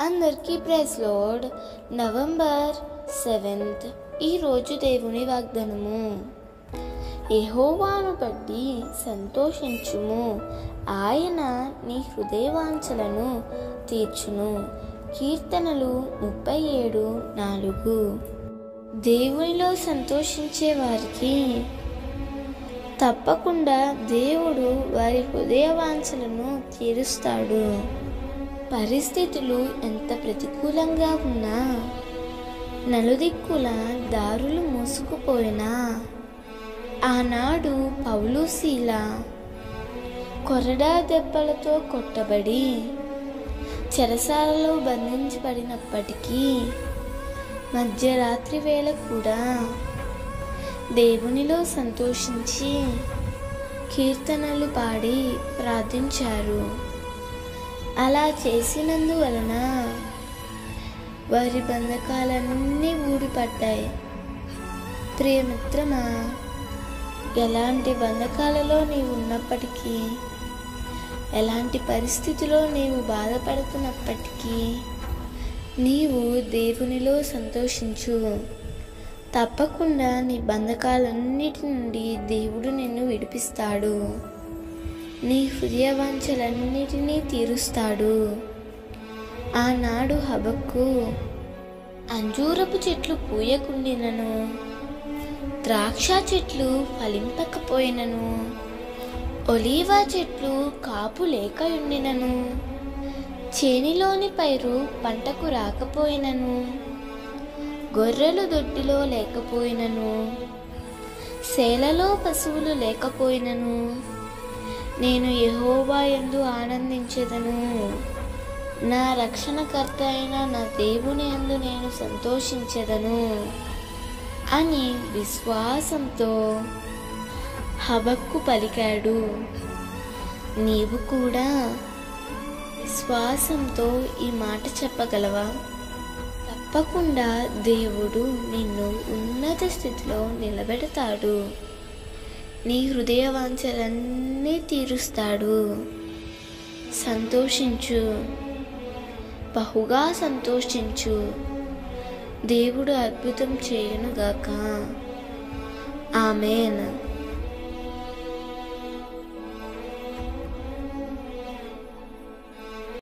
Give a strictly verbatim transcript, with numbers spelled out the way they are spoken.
అందరికీ praise lord. November seventh ఈరోజు దేవుని వాగ్దానము. యెహోవాను బట్టి సంతోషించుము, ఆయన నీ హృదయవాంఛలను తీర్చును. కీర్తనలు ముప్పై ఏడు నాలుగు. దేవునిలో సంతోషించే వారికి తప్పకుండా దేవుడు వారి హృదయవాంఛలను తీరుస్తాడు. పరిస్థితులు ఎంత ప్రతికూలంగా ఉన్నా, నలుదిక్కుల దారులు మూసుకుపోయినా, ఆనాడు పౌలు శీల కొరడా దెబ్బలతో కొట్టబడి చెరసాలలో బంధించబడినప్పటికీ మధ్యరాత్రి వేళ కూడా దేవునిలో సంతోషించి కీర్తనలు పాడి ప్రార్థించారు. అలా చేసినందువలన వారి బంధకాలన్నీ ఊడిపడ్డాయి. ప్రియమిత్రమా, ఎలాంటి బంధకాలలో నీవు ఉన్నప్పటికీ, ఎలాంటి పరిస్థితిలో నీవు బాధపడుతున్నప్పటికీ నీవు దేవునిలో సంతోషించు. తప్పకుండా నీ బంధకాలన్నిటి నుండి దేవుడు నిన్ను విడిపిస్తాడు. నీ హృదయవాంఛలన్నిటినీ తీరుస్తాడు. ఆనాడు హబక్కు అంజూరపు చెట్లు పూయకుండినను, ద్రాక్ష చెట్లు ఫలింపకపోయినను, ఒలీవా చెట్లు కాపు లేక ఉండినను, చేనిలోని పైరు పంటకు రాకపోయినను, గొర్రెలు దొడ్డిలో లేకపోయినను, సేలలో పశువులు లేకపోయినను, నేను యెహోవా యందు ఆనందించెదను. నా రక్షణకర్త అయిన నా దేవుని యందు నేను సంతోషించెదను అని విశ్వాసంతో హబక్కు పలికాడు. నీవు కూడా విశ్వాసంతో ఈ మాట చెప్పగలవా? తప్పకుండా దేవుడు నిన్ను ఉన్నత స్థితిలో నిలబెడతాడు. నీ హృదయవాంఛలన్నీ తీరుస్తాడు. సంతోషించు, బహుగా సంతోషించు. దేవుడు అద్భుతం చేయునుగాక. ఆమేన్.